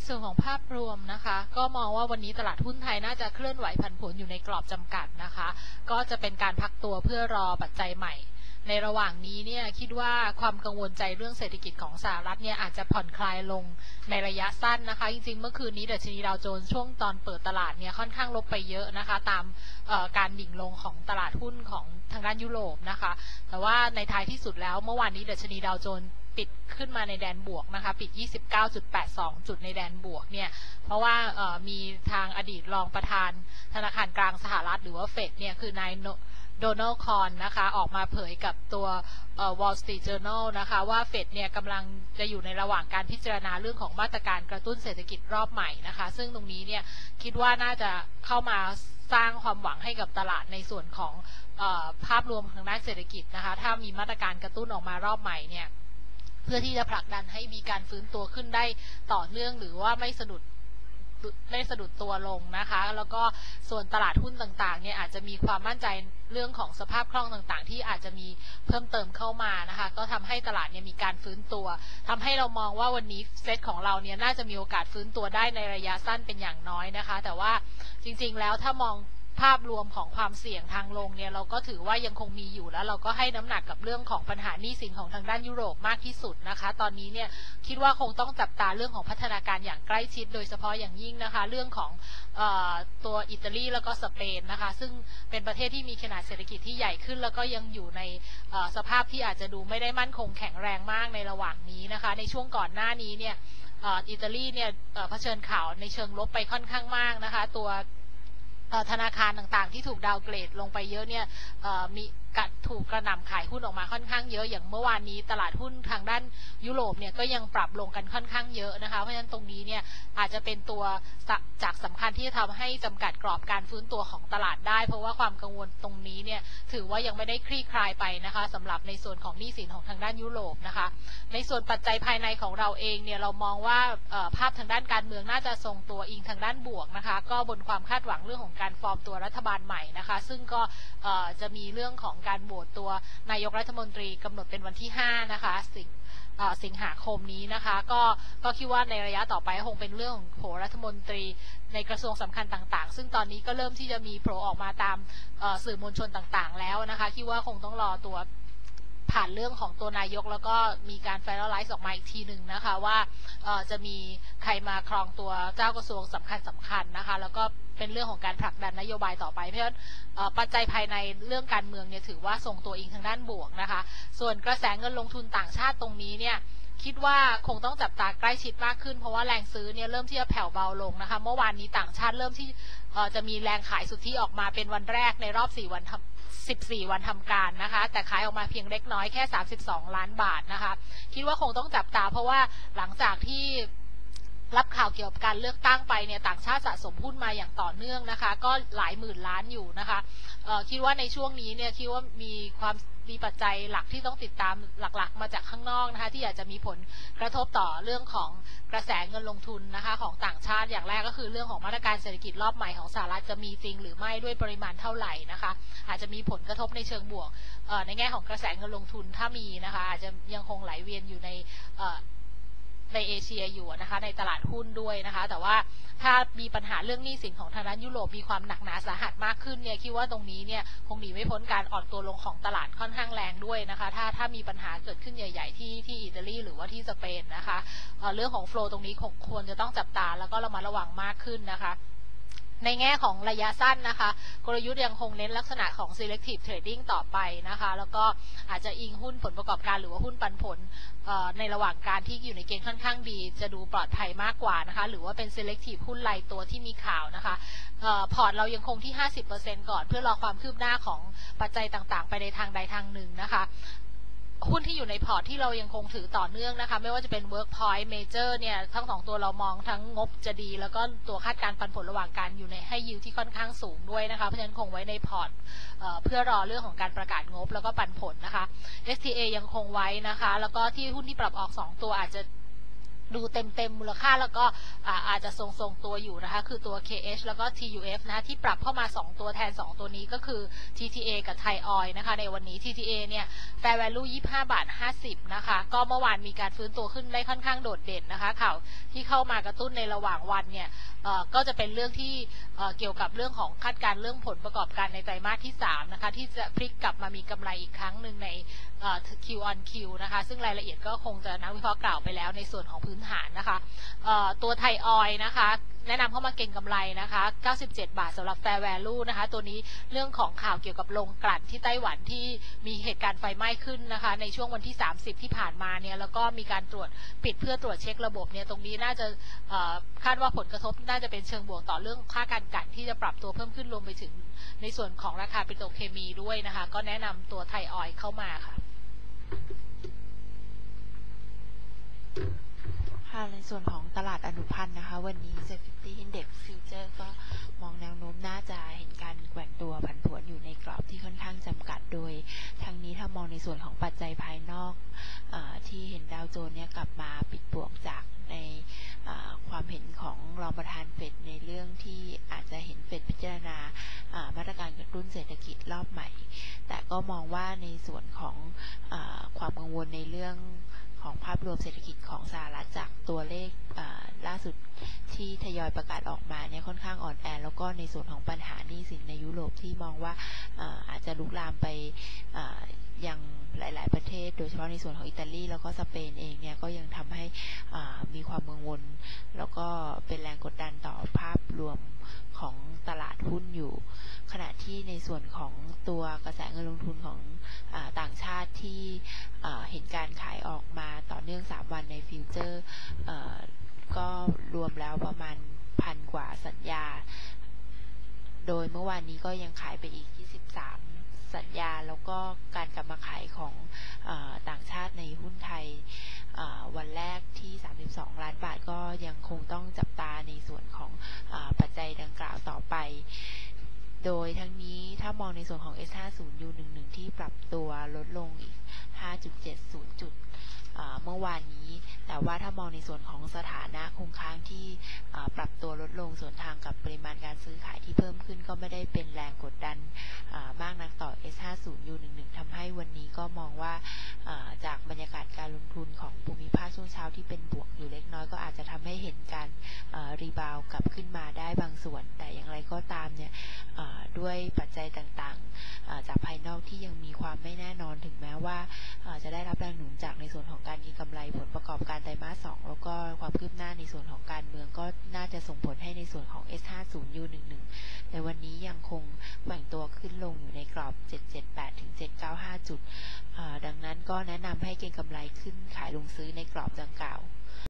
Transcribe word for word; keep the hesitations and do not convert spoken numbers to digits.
ส่วนของภาพรวมนะคะก็มองว่าวันนี้ตลาดหุ้นไทยน่าจะเคลื่อนไหวผันผวนอยู่ในกรอบจำกัดนะคะก็จะเป็นการพักตัวเพื่อรอปัจจัยใหม่ในระหว่างนี้เนี่ยคิดว่าความกังวลใจเรื่องเศรษฐกิจของสหรัฐเนี่ยอาจจะผ่อนคลายลงในระยะสั้นนะคะจริงๆเมื่อคืนนี้ดัชนีดาวโจนส์ช่วงตอนเปิดตลาดเนี่ยค่อนข้างลบไปเยอะนะคะตามการดิ่งลงของตลาดหุ้นของทางด้านยุโรปนะคะแต่ว่าในท้ายที่สุดแล้วเมื่อวานนี้ดัชนีดาวโจนส์ปิดขึ้นมาในแดนบวกนะคะปิด ยี่สิบเก้าจุดแปดสอง จุดในแดนบวกเนี่ยเพราะว่ามีทางอดีตรองประธานธนาคารกลางสหรัฐหรือว่าเฟดเนี่ยคือนายโดนัลด์คอนนะคะออกมาเผยกับตัว Wall Street Journal นะคะว่าเฟดเนี่ยกำลังจะอยู่ในระหว่างการพิจารณาเรื่องของมาตรการกระตุ้นเศรษฐกิจรอบใหม่นะคะซึ่งตรงนี้เนี่ยคิดว่าน่าจะเข้ามาสร้างความหวังให้กับตลาดในส่วนของภาพรวมทางด้านเศรษฐกิจนะคะถ้ามีมาตรการกระตุ้นออกมารอบใหม่เนี่ยเพื่อที่จะผลักดันให้มีการฟื้นตัวขึ้นได้ต่อเนื่องหรือว่าไม่สะดุดไม่สะดุดตัวลงนะคะแล้วก็ส่วนตลาดหุ้นต่างๆเนี่ยอาจจะมีความมั่นใจเรื่องของสภาพคล่องต่างๆที่อาจจะมีเพิ่มเติมเข้ามานะคะก็ทำให้ตลาดเนี่ยมีการฟื้นตัวทำให้เรามองว่าวันนี้เซตของเราเนี่ยน่าจะมีโอกาสฟื้นตัวได้ในระยะสั้นเป็นอย่างน้อยนะคะแต่ว่าจริงๆแล้วถ้ามองภาพรวมของความเสี่ยงทางลงเนี่ยเราก็ถือว่ายังคงมีอยู่แล้วเราก็ให้น้ำหนักกับเรื่องของปัญหาหนี้สินของทางด้านยุโรปมากที่สุดนะคะตอนนี้เนี่ยคิดว่าคงต้องจับตาเรื่องของพัฒนาการอย่างใกล้ชิดโดยเฉพาะอย่างยิ่งนะคะเรื่องของเอ่อตัวอิตาลีแล้วก็สเปนนะคะซึ่งเป็นประเทศที่มีขนาดเศรษฐกิจที่ใหญ่ขึ้นแล้วก็ยังอยู่ในสภาพที่อาจจะดูไม่ได้มั่นคงแข็งแรงมากในระหว่างนี้นะคะในช่วงก่อนหน้านี้เนี่ยอิตาลีเนี่ยเผชิญข่าวในเชิงลบไปค่อนข้างมากนะคะตัวธนาคารต่างๆที่ถูกดาวเกรดลงไปเยอะเนี่ยมีถูกกระหน่ำขายหุ้นออกมาค่อนข้างเยอะอย่างเมื่อวานนี้ตลาดหุ้นทางด้านยุโรปเนี่ยก็ยังปรับลงกันค่อนข้างเยอะนะคะเพราะฉะนั้นตรงนี้เนี่ยอาจจะเป็นตัวจากสำคัญที่จะทำให้จำกัดกรอบการฟื้นตัวของตลาดได้เพราะว่าความกังวลตรงนี้เนี่ยถือว่ายังไม่ได้คลี่คลายไปนะคะสำหรับในส่วนของหนี้สินของทางด้านยุโรปนะคะในส่วนปัจจัยภายในของเราเองเนี่ยเรามองว่าภาพทางด้านการเมืองน่าจะทรงตัวอิงทางด้านบวกนะคะก็บนความคาดหวังเรื่องของการฟอร์มตัวรัฐบาลใหม่นะคะซึ่งก็จะมีเรื่องของการโหวตตัวนายกรัฐมนตรีกำหนดเป็นวันที่ห้านะคะสิงสิงหาคมนี้นะคะก็ก็คิดว่าในระยะต่อไปคงเป็นเรื่องของโผรัฐมนตรีในกระทรวงสำคัญต่างๆซึ่งตอนนี้ก็เริ่มที่จะมีโผล่ออกมาตามสื่อมวลชนต่างๆแล้วนะคะคิดว่าคงต้องรอตัวผ่านเรื่องของตัวนายกแล้วก็มีการไฟนอลไลซ์ออกมาอีกทีหนึ่งนะคะว่าจะมีใครมาครองตัวเจ้ากระทรวงสำคัญสำคัญนะคะแล้วก็เป็นเรื่องของการผลักดันนโยบายต่อไปเพราะฉะนั้นปัจจัยภายในเรื่องการเมืองเนี่ยถือว่าส่งตัวเองทางด้านบวกนะคะส่วนกระแสเงินลงทุนต่างชาติตรงนี้เนี่ยคิดว่าคงต้องจับตาใกล้ชิดมากขึ้นเพราะว่าแรงซื้อเนี่ยเริ่มที่จะแผ่วเบาลงนะคะเมื่อวานนี้ต่างชาติเริ่มที่จะมีแรงขายสุทธิออกมาเป็นวันแรกในรอบสี่วันสิบสี่วันทำการนะคะแต่ขายออกมาเพียงเล็กน้อยแค่สามสิบสองล้านบาทนะคะคิดว่าคงต้องจับตาเพราะว่าหลังจากที่รับข่าวเกี่ยวกับการเลือกตั้งไปเนี่ยต่างชาติสะสมหุ้นมาอย่างต่อเนื่องนะคะก็หลายหมื่นล้านอยู่นะคะคิดว่าในช่วงนี้เนี่ยคิดว่ามีความมีปัจจัยหลักที่ต้องติดตามหลักๆมาจากข้างนอกนะคะที่อาจจะมีผลกระทบต่อเรื่องของกระแสเงินลงทุนนะคะของต่างชาติอย่างแรกก็คือเรื่องของมาตรการเศรษฐกิจรอบใหม่ของสหรัฐจะมีจริงหรือไม่ด้วยปริมาณเท่าไหร่นะคะอาจจะมีผลกระทบในเชิงบวกในแง่ของกระแสเงินลงทุนถ้ามีนะคะอาจจะยังคงไหลเวียนอยู่ในในเอเชียอยู่นะคะในตลาดหุ้นด้วยนะคะแต่ว่าถ้ามีปัญหาเรื่องหนี้สินของทางด้านยุโรปมีความหนักหนาสาหัสมากขึ้นเนี่ยคิดว่าตรงนี้เนี่ยคงหนีไม่พ้นการอ่อนตัวลงของตลาดค่อนข้างแรงด้วยนะคะถ้าถ้ามีปัญหาเกิดขึ้นใหญ่ๆที่ที่อิตาลีหรือว่าที่สเปนนะคะ เอ่อ เรื่องของโฟลว์ตรงนี้คงควรจะต้องจับตาแล้วก็ระมัดระวังมากขึ้นนะคะในแง่ของระยะสั้นนะคะกลยุทธ์ยังคงเน้นลักษณะของ selective trading ต่อไปนะคะแล้วก็อาจจะอิงหุ้นผลประกอบการหรือว่าหุ้นปันผลในระหว่างการที่อยู่ในเกณฑ์ค่อนข้างดีจะดูปลอดภัยมากกว่านะคะหรือว่าเป็น selective หุ้นรายตัวที่มีข่าวนะคะพอร์ตเรายังคงที่ ห้าสิบเปอร์เซ็นต์ ก่อนเพื่อรอความคืบหน้าของปัจจัยต่างๆไปในทางใดทางหนึ่งนะคะหุ้นที่อยู่ในพอร์ตที่เรายังคงถือต่อเนื่องนะคะไม่ว่าจะเป็น Workpoint Major เนี่ยทั้งสองตัวเรามองทั้งงบจะดีแล้วก็ตัวคาดการปันผลระหว่างการอยู่ในให้ยิวที่ค่อนข้างสูงด้วยนะคะเพราะฉะนั้นคงไว้ในพอร์ต เอ่อ เพื่อรอเรื่องของการประกาศงบแล้วก็ปันผลนะคะ เอส ที เอ ยังคงไว้นะคะแล้วก็ที่หุ้นที่ปรับออกสองตัวอาจจะดูเต็มเต็มมูลค่าแล้วก็อาจจะทรงๆตัวอยู่นะคะคือตัว เค เอช แล้วก็ ที ยู เอฟ นะคะที่ปรับเข้ามาสองตัวแทนสองตัวนี้ก็คือ ที ที เอ กับ Thai Oil นะคะในวันนี้ ที ที เอ เนี่ย Fair Value ยี่สิบห้าบาทห้าสิบนะคะก็เมื่อวานมีการฟื้นตัวขึ้นได้ค่อนข้างโดดเด่นนะคะข่าวที่เข้ามากระตุ้นในระหว่างวันเนี่ยก็จะเป็นเรื่องที่เกี่ยวกับเรื่องของคาดการณ์เรื่องผลประกอบการในไตรมาสที่สามนะคะที่จะพลิกกลับมามีกำไรอีกครั้งหนึ่งใน Q on Q นะคะซึ่งรายละเอียดก็คงจะนักวิเคราะห์กล่าวไปแล้วในส่วนของพื้นฐานนะคะตัวไทยออยล์นะคะแนะนำเข้ามาเก็งกำไรนะคะเก้าสิบเจ็ดบาทสำหรับ Fair Value นะคะตัวนี้เรื่องของข่าวเกี่ยวกับโรงกลั่นที่ไต้หวันที่มีเหตุการณ์ไฟไหม้ขึ้นนะคะในช่วงวันที่สามสิบที่ผ่านมาเนี่ยแล้วก็มีการตรวจปิดเพื่อตรวจเช็คระบบเนี่ยตรงนี้น่าจะคาดว่าผลกระทบน่าจะเป็นเชิงบวกต่อเรื่องค่าการกลั่นที่จะปรับตัวเพิ่มขึ้นรวมไปถึงในส่วนของราคาปิโตรเคมีด้วยนะคะก็แนะนำตัวไทยออยล์เข้ามาค่ะค่ะในส่วนของตลาดอนุพันธ์นะคะวันนี้ เซ็ต ห้าสิบ Index Future ก็มองแนวโน้มน่าจะเห็นการแกว่งตัวผันผวนอยู่ในกรอบที่ค่อนข้างจำกัดโดยทั้งนี้ถ้ามองในส่วนของปัจจัยภายนอกเอ่อที่เห็นดาวโจนส์เนี่ยกลับมาปิดบวกจากในความเห็นของรองประธานเฟดในเรื่องที่อาจจะเห็นเฟดพิจารณามาตรการกระตุ้นเศรษฐกิจรอบใหม่แต่ก็มองว่าในส่วนของความกังวลในเรื่องของภาพรวมเศรษฐกิจของสหรัฐจากตัวเลขล่าสุดที่ทยอยประกาศออกมาเนี่ยค่อนข้างอ่อนแอแล้วก็ในส่วนของปัญหาหนี้สินในยุโรปที่มองว่าอาจจะลุกลามไปยังหลายๆประเทศโดยเฉพาะในส่วนของอิตาลีแล้วก็สเปนเองเนี่ยก็ยังทำให้มีความกังวลแล้วก็เป็นแรงกดดันต่อภาพรวมของตลาดหุ้นอยู่ขณะที่ในส่วนของตัวกระแสเงินลงทุนของต่างชาติที่เห็นการขายออกมาต่อเนื่องสามวันในฟิวเจอร์ก็รวมแล้วประมาณพันกว่าสัญญาโดยเมื่อวานนี้ก็ยังขายไปอีกยี่สิบสามสัญญาแล้วก็การกลับมาขายของต่างชาติในหุ้นไทยวันแรกที่สามสิบสองล้านบาทก็ยังคงต้องจับตาในส่วนของปัจจัยดังกล่าวต่อไปโดยทั้งนี้ถ้ามองในส่วนของ เอส ห้าสิบ ยู สิบเอ็ด ที่ปรับตัวลดลงอีก ห้าจุดเจ็ดศูนย์ จุดเมื่อวานนี้แต่ว่าถ้ามองในส่วนของสถานะคงค้างที่ปรับตัวลดลงส่วนทางกับปริมาณการซื้อขายที่เพิ่มขึ้นก็ไม่ได้เป็นแรงกดดันมากนักต่อ เอส ห้าสิบ ยู สิบเอ็ด ทำให้วันนี้ก็มองว่าจากบรรยากาศการลงทุนของภูมิภาคช่วงเช้าที่เป็นบวกอยู่เล็กน้อยก็อาจจะทำให้เห็นการรีบาวกลับขึ้นมาได้บางส่วนแต่อย่างไรก็ตามเนี่ยด้วยปัจจัยต่างๆจากภายนอกที่ยังมีความไม่แน่นอนถึงแม้ว่าจะได้รับแรงหนุนจากในส่วนของการเก็งกำไรผลประกอบการไตรมาสสองแล้วก็ความคืบหน้าในส่วนของการเมืองก็น่าจะส่งผลให้ในส่วนของ เอส ห้าสิบ ยู สิบเอ็ด ในวันนี้ยังคงแกว่งตัวขึ้นลงอยู่ในกรอบเจ็ดร้อยเจ็ดสิบแปดถึงเจ็ดร้อยเก้าสิบห้าจุดดังนั้นก็แนะนำให้เก็งกำไรขึ้นขายลงซื้อในกรอบดังกล่าว